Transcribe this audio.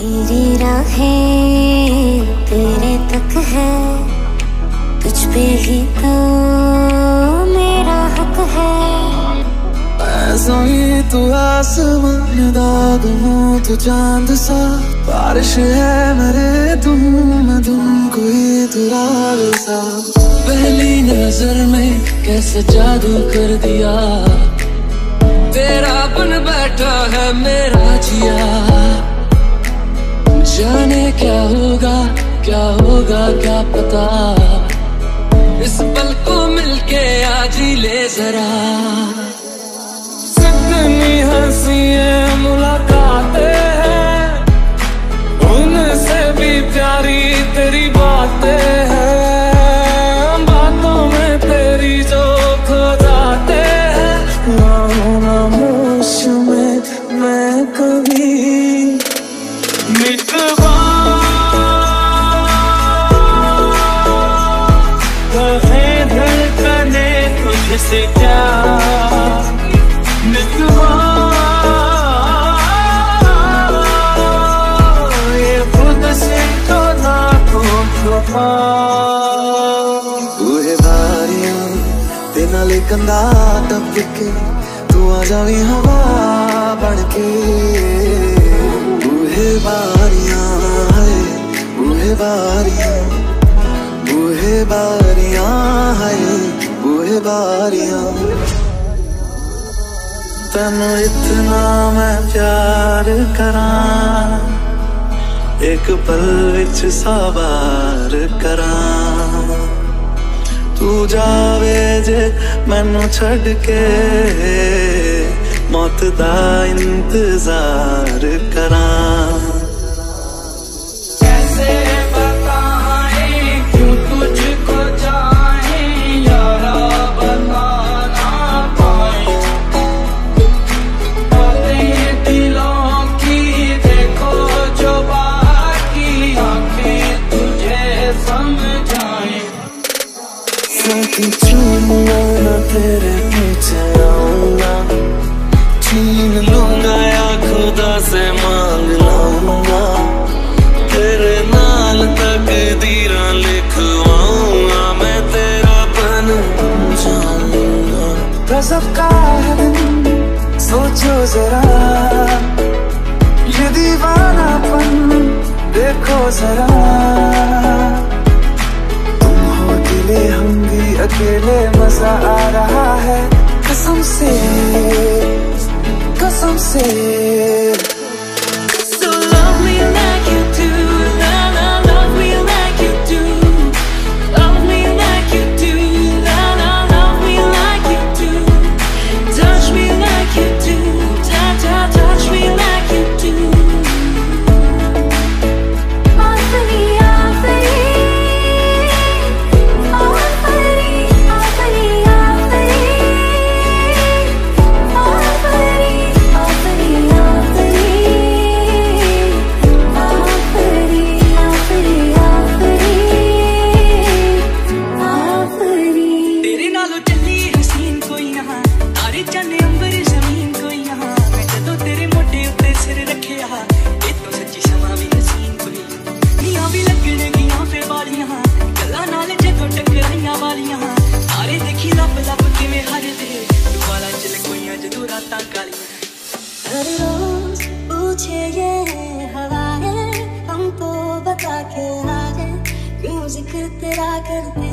मेरी राहें तेरे तक है, तुझ पे ही तो मेरा हक है। ऐसा ही तू आसमान दाग हूँ तू चांद सा, बारिश है मेरे तुम मैं तुम कोई तू राग सा। पहली नजर में कैसे जादू कर दिया, तेरा बन बैठा है मेरा जिया। जाने क्या होगा क्या पता, इस पल को मिलके आज ही ले जरा। कितनी हंसी मुलाकातें हैं, उनसे भी प्यारी तेरी बातें हैं। बातों में तेरी जो खो जाते हैं, खामोश में मैं कभी मिटवा कहे धड़कने तुझसे क्या मिटवा, ये खुद से तो ना तो वफा। तू है बारियां ते नाले कंधा टप के, तू आ जावी हवा बन के। तू है बारियां है, तू है बारियां, तू है बारियां है, तू है बारियां। तैनू इतना मैं प्यार करां, एक पल विच सवार करां। तू जावे जे मैनू छड़ के, मौत दा इंतजार करां। कैसे बताएं क्यों तुझको चाहें यारा, बता ना पाए। बातें दिलों की देखो जो बाकी आंखें तुझे समझाएं। साथी चूमना ना तेरे पीछे आऊंगा, छीन लूंगा या खुदा से मांग लाऊंगा। तेरे नाल तकदीरां लिखवाऊंगा, मैं तेरा बन जाऊंगा। गजब का है दिन सोचो जरा, ये दीवानापन देखो जरा। तुम हो अकेले हम भी अकेले, मजा आ रहा है कसम से कसम से। So love me like you do, la la love me like you do, love me like you do, la la love me like you do, touch me like you do, ta ta touch me like you do. आफरी आफरी आफरी आफरी हर रोज पूछे ये हवाएं हमको बता के आ जाए, क्यों जिक्र तेरा करते